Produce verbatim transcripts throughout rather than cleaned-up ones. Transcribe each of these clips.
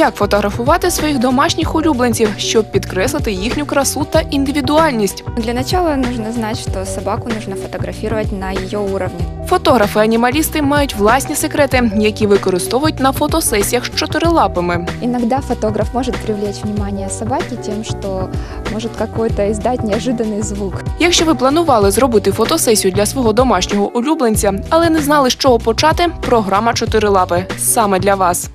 Як фотографувати своїх домашніх улюбленців, щоб підкреслити їхню красу та індивідуальність? Для начала нужно знать, что собаку нужно фотографировать на ее уровне. Фотографи-анімалісти мають власні секрети, які використовують на фотосесіях з чотирилапими. Иногда фотограф может привлечь внимание собаки тем, что может какой-то издать неожиданный звук. Якщо ви планували зробити фотосесію для свого домашнього улюбленця, але не знали, з чого почати, програма «Чотирилапи» саме для вас.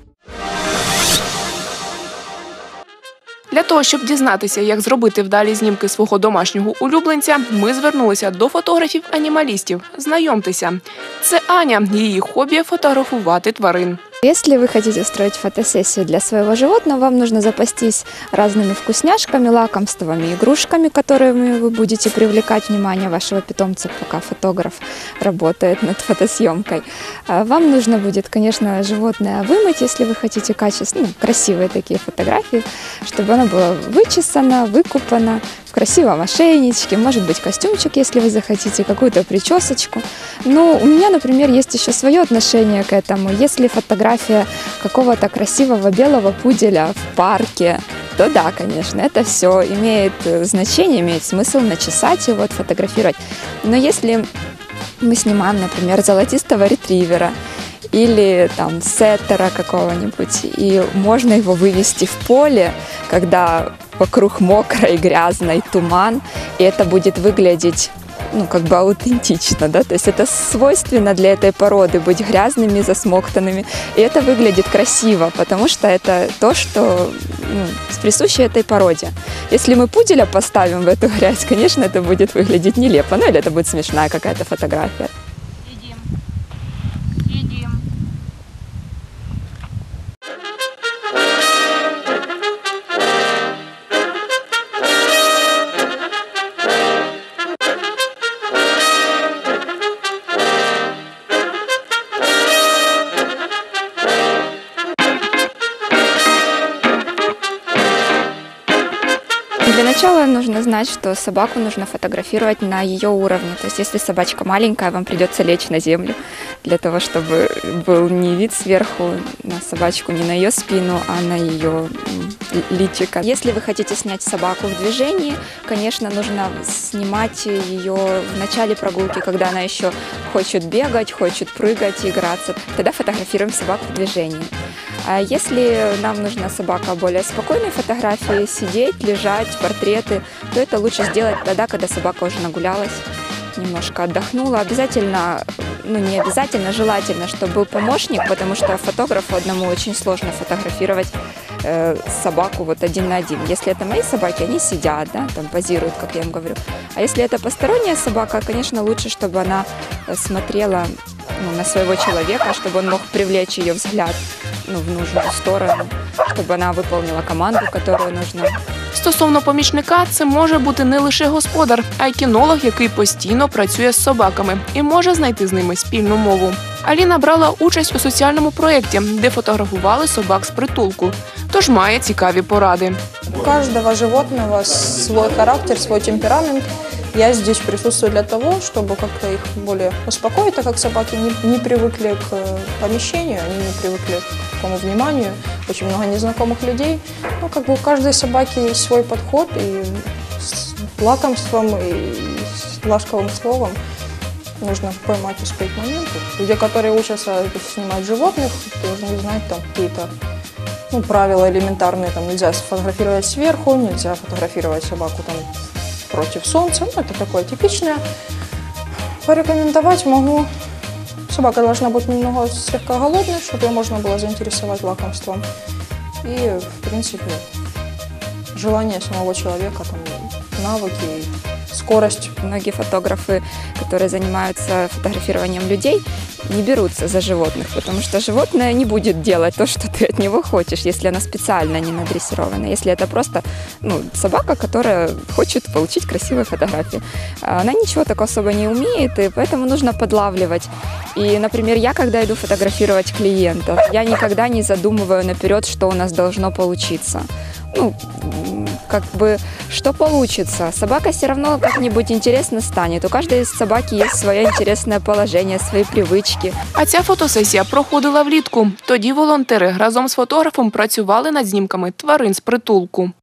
Для того, щоб дізнатися, як зробити вдалі знімки свого домашнього улюбленця, ми звернулися до фотографів-анімалістів. Знайомтеся. Це Аня. Її хобі – фотографувати тварин. Если вы хотите устроить фотосессию для своего животного, вам нужно запастись разными вкусняшками, лакомствами, игрушками, которыми вы будете привлекать внимание вашего питомца, пока фотограф работает над фотосъемкой. Вам нужно будет, конечно, животное вымыть, если вы хотите качественные, ну, красивые такие фотографии, чтобы оно было вычесано, выкупано, в красивом ошейничке, может быть, костюмчик, если вы захотите, какую-то причесочку. Ну, у меня, например, есть еще свое отношение к этому. Если фотография какого-то красивого белого пуделя в парке, то да, конечно, это все имеет значение, имеет смысл начесать его, отфотографировать. Но если мы снимаем, например, золотистого ретривера, или там сеттера какого-нибудь, и можно его вывести в поле, когда вокруг мокро и грязно, и туман, и это будет выглядеть, ну, как бы аутентично, да, то есть это свойственно для этой породы, быть грязными, засмоктанными, и это выглядит красиво, потому что это то, что, ну, присуще этой породе. Если мы пуделя поставим в эту грязь, конечно, это будет выглядеть нелепо, ну, или это будет смешная какая-то фотография. Для начала нужно знать, что собаку нужно фотографировать на ее уровне. То есть, если собачка маленькая, вам придется лечь на землю для того, чтобы был не вид сверху на собачку, не на ее спину, а на ее личико. Если вы хотите снять собаку в движении, конечно, нужно снимать ее в начале прогулки, когда она еще хочет бегать, хочет прыгать, играться. Тогда фотографируем собаку в движении. А если нам нужна собака более спокойной фотографии, сидеть, лежать, портреты, то это лучше сделать тогда, когда собака уже нагулялась, немножко отдохнула. Обязательно, ну не обязательно, желательно, чтобы был помощник, потому что фотографу одному очень сложно фотографировать э, собаку вот один на один. Если это мои собаки, они сидят, да, там позируют, как я им говорю. А если это посторонняя собака, конечно, лучше, чтобы она смотрела, ну, на своего человека, чтобы он мог привлечь ее взгляд, ну, в нужную сторону, щоб вона виконала команду, яку нужно. Стосовно помічника, це може бути не лише господар, а й кінолог, який постійно працює з собаками і може знайти з ними спільну мову. Аліна брала участь у соціальному проєкті, де фотографували собак з притулку, тож має цікаві поради. У кожного животного свой характер, свой темперамент. Я здесь присутствую для того, чтобы как-то их более успокоить, так как собаки не, не привыкли к помещению, они не привыкли к такому вниманию, очень много незнакомых людей. Ну, как бы у каждой собаки есть свой подход, и с лакомством, и с ласковым словом нужно поймать, успеть моменты. Люди, которые учатся снимать животных, должны знать там какие-то, ну, правила элементарные, там нельзя сфотографировать сверху, нельзя фотографировать собаку там против солнца. Ну, это такое типичное. Порекомендовать могу. Собака должна быть немного слегка голодной, чтобы ее можно было заинтересовать лакомством. И, в принципе, желание самого человека, там, навыки, скорость. Многие фотографы, которые занимаются фотографированием людей, не берутся за животных, потому что животное не будет делать то, что ты от него хочешь, если она специально не надрессирована. Если это просто, ну, собака, которая хочет получить красивые фотографии. Она ничего такого особо не умеет, и поэтому нужно подлавливать. И, например, я, когда иду фотографировать клиентов, я никогда не задумываю наперед, что у нас должно получиться. ну, м, как бы, что получится. Собака все равно как-нибудь интересно станет. У каждой собаки есть свое интересное положение, свои привычки. А ця фотосесія проходила влітку. Тоді волонтери разом з фотографом працювали над знімками тварин з притулку.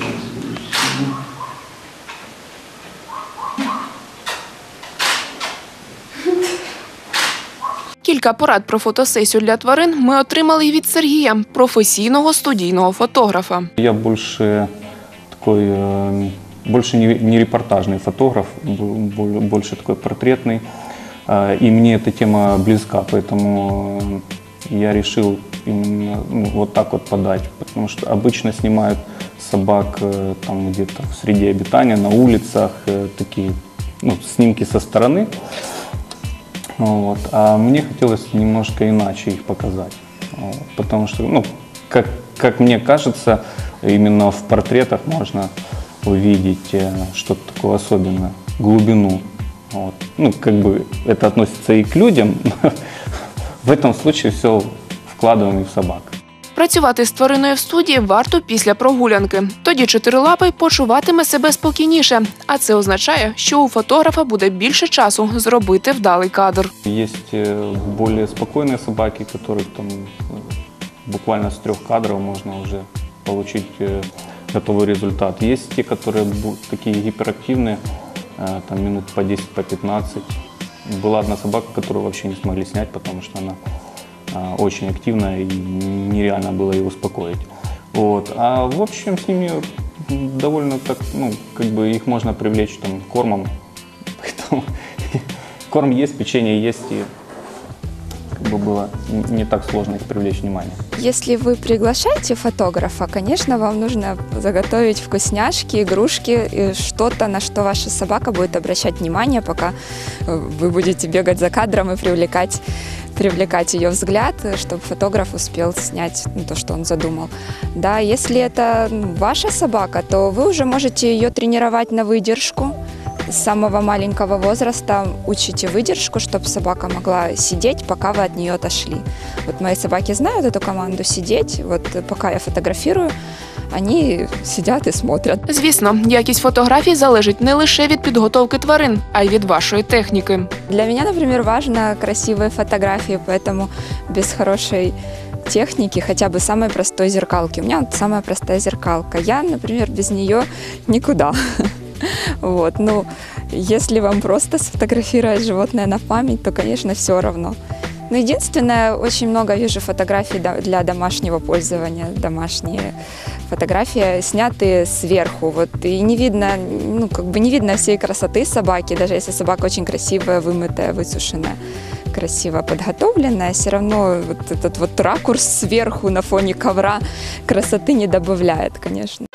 Кілька порад про фотосесію для тварин ми отримали й від Сергія, професійного студійного фотографа. Я больше такой, э, больше не, не репортажный фотограф, бо- больше такой портретный. Э, И мне эта тема близка, поэтому я решил именно ну, вот так вот подать. Потому что обычно снимают собак э, там где-то в среде обитания, на улицах, э, такие ну, снимки со стороны. Вот. А мне хотелось немножко иначе их показать. Вот. Потому что, ну, как, как мне кажется, именно в портретах можно увидеть э, что-то такое особенное, глубину. Вот. Ну, как бы это относится и к людям, но в этом случае все вкладываем и в собак. Працювати з твариною в студії варто після прогулянки. Тоді чотирилапий почуватиме себе спокійніше. А це означає, що у фотографа буде більше часу зробити вдалий кадр. Есть э, более спокойные собаки, которые там э, буквально с трех кадров можно уже получить э, готовый результат. Есть те, которые бу- такие гиперактивные, э, там минут по десять, по пятнадцать. Была одна собака, которую вообще не смогли снять, потому что она э, очень активная и нереально было ее успокоить. Вот. А в общем с ними довольно так, ну, как бы их можно привлечь там кормом. Поэтому корм есть, печенье есть, и как бы было не так сложно их привлечь внимание. Если вы приглашаете фотографа, конечно, вам нужно заготовить вкусняшки, игрушки, и что-то, на что ваша собака будет обращать внимание, пока э, вы будете бегать за кадром и привлекать, привлекать ее взгляд, чтобы фотограф успел снять ну, то, что он задумал. Да, если это ну, ваша собака, то вы уже можете ее тренировать на выдержку. С самого маленького возраста учите выдержку, чтобы собака могла сидеть, пока вы от нее отошли. Вот мои собаки знают эту команду сидеть, вот пока я фотографирую, они сидят и смотрят. Звісно, якість фотографій залежить не лише від підготовки тварин, а й від вашої техніки. Для меня, например, важно красивые фотографии, поэтому без хорошей техники, хотя бы самой простой зеркалки. У меня вот самая простая зеркалка. Я, например, без нее никуда. Вот, ну, если вам просто сфотографировать животное на память, то, конечно, все равно. Но единственное, очень много вижу фотографий для домашнего пользования, домашние фотографии, снятые сверху, вот, и не видно, ну, как бы не видно всей красоты собаки, даже если собака очень красивая, вымытая, высушенная, красиво подготовленная, все равно вот этот вот ракурс сверху на фоне ковра красоты не добавляет, конечно.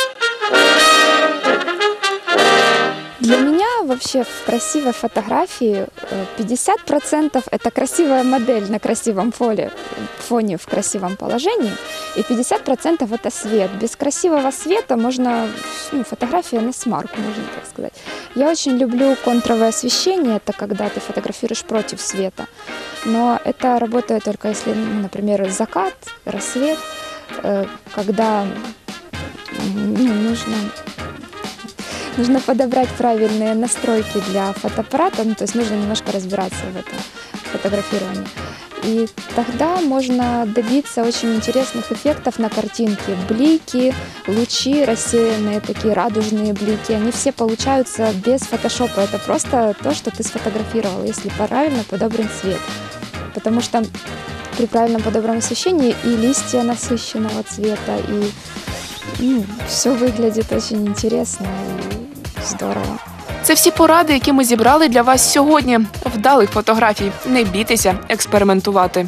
Для меня вообще в красивой фотографии пятьдесят процентов это красивая модель на красивом фоне, фоне в красивом положении, и пятьдесят процентов это свет. Без красивого света можно, ну, фотография на смарку, можно так сказать. Я очень люблю контровое освещение, это когда ты фотографируешь против света, но это работает только если, ну, например, закат, рассвет, когда ну, нужно... Нужно подобрать правильные настройки для фотоаппарата, ну, то есть нужно немножко разбираться в этом фотографировании. И тогда можно добиться очень интересных эффектов на картинке. Блики, лучи рассеянные, такие радужные блики, они все получаются без фотошопа. Это просто то, что ты сфотографировал, если правильно подобран цвет. Потому что при правильном подобранном освещении и листья насыщенного цвета, и ну, все выглядит очень интересно и здорово. Це всі поради, які ми зібрали для вас сьогодні. Вдалих фотографій. Не бійтеся експериментувати.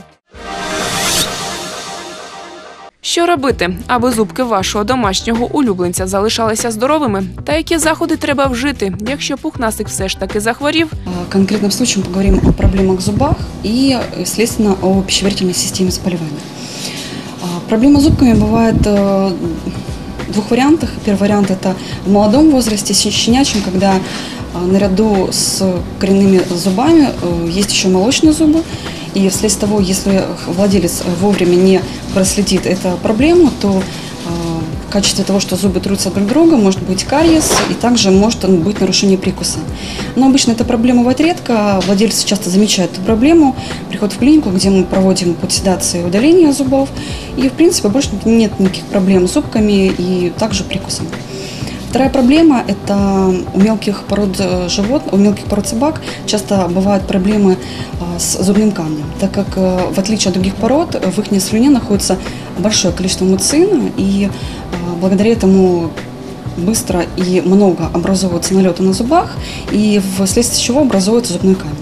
Що робити, аби зубки вашого домашнього улюбленця залишалися здоровими? Та які заходи треба вжити, якщо пухнастик все ж таки захворів? Конкретным случаем поговорим о проблемах в зубах и, следственно, о пищеварительной системе заболеваний. Проблема с зубками бывает в двух вариантах. Первый вариант – это в молодом возрасте, щенячьем, когда наряду с коренными зубами есть еще молочные зубы. И вследствие того, если владелец вовремя не проследит эту проблему, то в качестве того, что зубы трутся друг друга, может быть кариес, и также может быть нарушение прикуса. Но обычно эта проблема бывает редко, владельцы часто замечают эту проблему, приходят в клинику, где мы проводим под седацией удаление зубов, и в принципе больше нет никаких проблем с зубками и также прикусом. Вторая проблема – это у мелких пород животных, у мелких пород собак часто бывают проблемы с зубным камнем, так как, в отличие от других пород, в их слюне находится большое количество муцина, и благодаря этому быстро и много образовывается налета на зубах, и вследствие чего образуется зубной камень.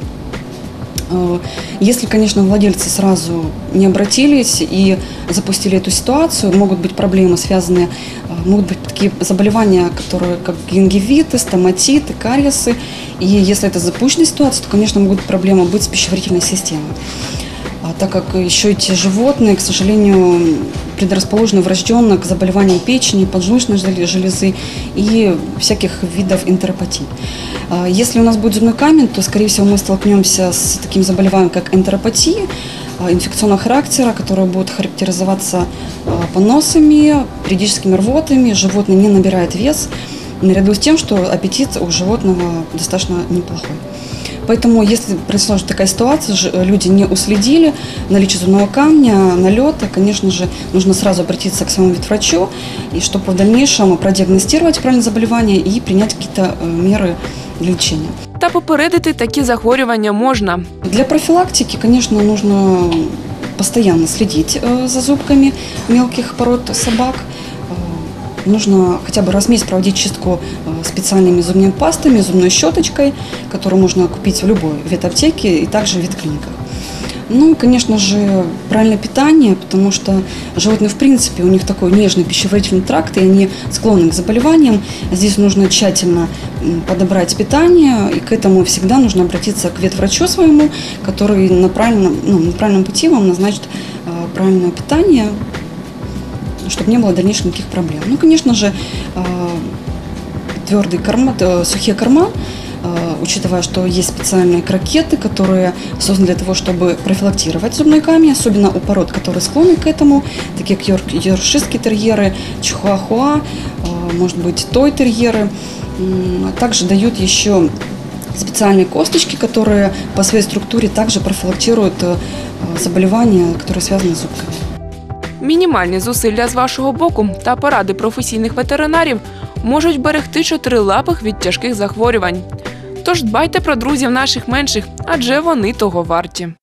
Если, конечно, владельцы сразу не обратились и запустили эту ситуацию, могут быть проблемы, связанные, могут быть такие заболевания, которые как гингивиты, стоматиты, кариесы. И если это запущенная ситуация, то, конечно, могут проблемы быть с пищеварительной системой. А так как еще эти животные, к сожалению, предрасположены врожденно к заболеваниям печени, поджелудочной железы и всяких видов энтеропатий. Если у нас будет зубной камень, то, скорее всего, мы столкнемся с таким заболеванием, как энтеропатия, инфекционного характера, которые будут характеризоваться поносами, периодическими рвотами, животное не набирает вес, наряду с тем, что аппетит у животного достаточно неплохой. Поэтому, если произошла такая ситуация, люди не уследили наличие зубного камня, налета, конечно же, нужно сразу обратиться к своему ветврачу, и чтобы в дальнейшем продиагностировать правильное заболевание и принять какие-то меры для лечения. Та попередити такі захворювання можна. Для профилактики, конечно, нужно постоянно следить за зубками мелких пород собак. Нужно хотя бы раз в месяц проводить чистку специальными зубными пастами, зубной щеточкой, которую можно купить в любой ветаптеке и также в ветклиниках. Ну, конечно же, правильное питание, потому что животные, в принципе, у них такой нежный пищеварительный тракт, и они склонны к заболеваниям. Здесь нужно тщательно подобрать питание, и к этому всегда нужно обратиться к ветврачу своему, который на правильном, ну, на правильном пути вам назначит правильное питание, чтобы не было дальнейших никаких проблем. Ну, конечно же, твердые корма, сухие корма, учитывая, что есть специальные крокеты, которые созданы для того, чтобы профилактировать зубной камень, особенно у пород, которые склонны к этому, такие как йорк, йоркширские терьеры, чихуахуа, может быть, той-терьеры. Также дают еще специальные косточки, которые по своей структуре также профилактируют заболевания, которые связаны с зубками. Мінімальні зусилля з вашого боку та поради професійних ветеринарів можуть берегти чотирилапих від тяжких захворювань. Тож дбайте про друзів наших менших, адже вони того варті.